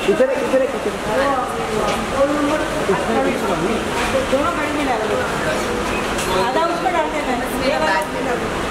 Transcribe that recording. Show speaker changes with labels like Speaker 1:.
Speaker 1: इधर इधर इधर
Speaker 2: दोनों गाड़ी में डाल दो, आधा उसमें डाल देना,